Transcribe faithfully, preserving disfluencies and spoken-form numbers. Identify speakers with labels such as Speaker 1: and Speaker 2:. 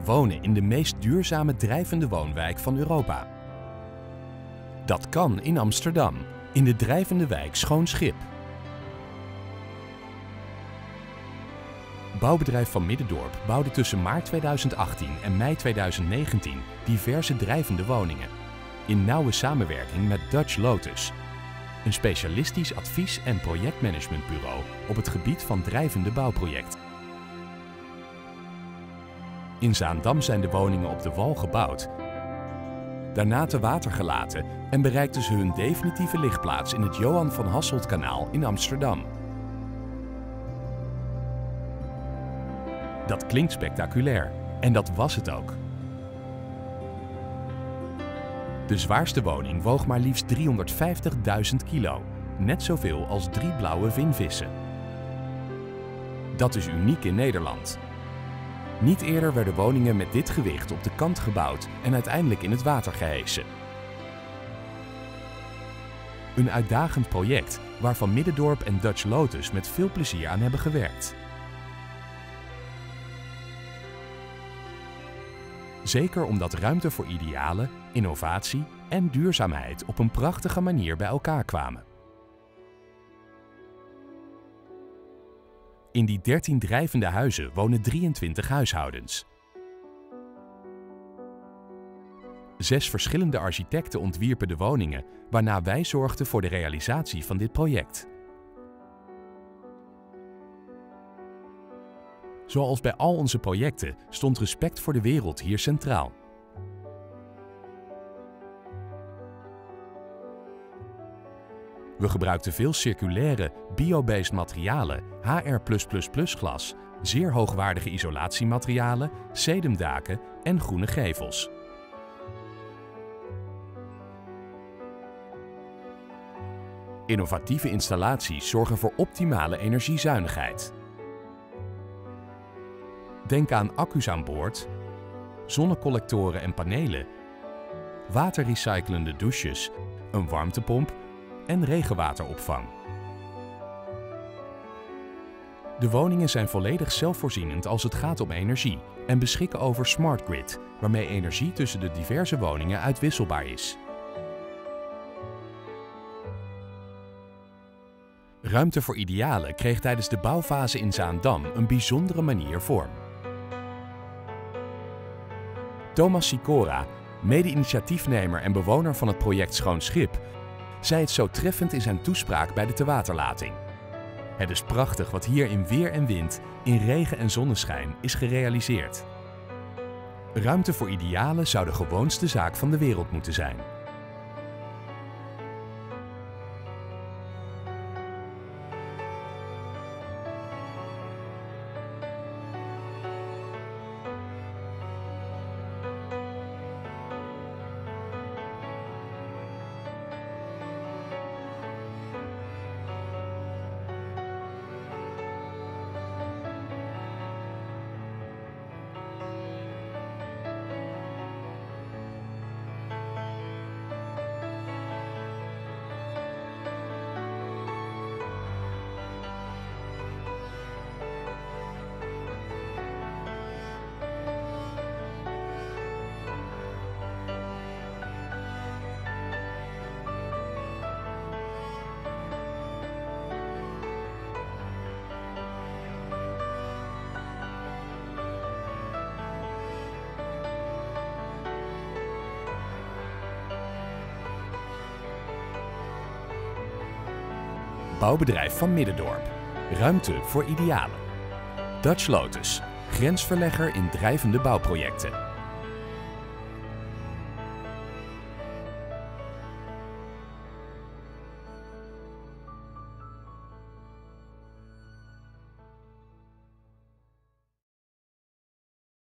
Speaker 1: wonen in de meest duurzame drijvende woonwijk van Europa. Dat kan in Amsterdam, in de drijvende wijk Schoon Schip. Bouwbedrijf Van Middendorp bouwde tussen maart tweeduizend achttien en mei tweeduizend negentien diverse drijvende woningen, in nauwe samenwerking met Dutch Lotus, een specialistisch advies- en projectmanagementbureau op het gebied van drijvende bouwprojecten. In Zaandam zijn de woningen op de wal gebouwd, daarna te water gelaten en bereikten ze hun definitieve ligplaats in het Johan van Hasseltkanaal in Amsterdam. Dat klinkt spectaculair, en dat was het ook. De zwaarste woning woog maar liefst driehonderdvijftigduizend kilo, net zoveel als drie blauwe vinvissen. Dat is uniek in Nederland. Niet eerder werden woningen met dit gewicht op de kant gebouwd en uiteindelijk in het water gehesen. Een uitdagend project waar Van Middendorp en Dutch Lotus met veel plezier aan hebben gewerkt. Zeker omdat ruimte voor idealen, innovatie en duurzaamheid op een prachtige manier bij elkaar kwamen. In die dertien drijvende huizen wonen drieëntwintig huishoudens. Zes verschillende architecten ontwierpen de woningen, waarna wij zorgden voor de realisatie van dit project. Zoals bij al onze projecten stond respect voor de wereld hier centraal. We gebruikten veel circulaire, bio-based materialen, H R plus plus plus glas, zeer hoogwaardige isolatiematerialen, sedumdaken en groene gevels. Innovatieve installaties zorgen voor optimale energiezuinigheid. Denk aan accu's aan boord, zonnecollectoren en panelen, waterrecyclende douches, een warmtepomp en regenwateropvang. De woningen zijn volledig zelfvoorzienend als het gaat om energie en beschikken over smart grid, waarmee energie tussen de diverse woningen uitwisselbaar is. Ruimte voor idealen kreeg tijdens de bouwfase in Zaandam een bijzondere manier vorm. Thomas Sikora, mede-initiatiefnemer en bewoner van het project Schoon Schip, zei het zo treffend in zijn toespraak bij de tewaterlating. Het is prachtig wat hier in weer en wind, in regen en zonneschijn is gerealiseerd. Ruimte voor idealen zou de gewoonste zaak van de wereld moeten zijn. Bouwbedrijf Van Middendorp. Ruimte voor idealen. Dutch Lotus. Grensverlegger in drijvende bouwprojecten.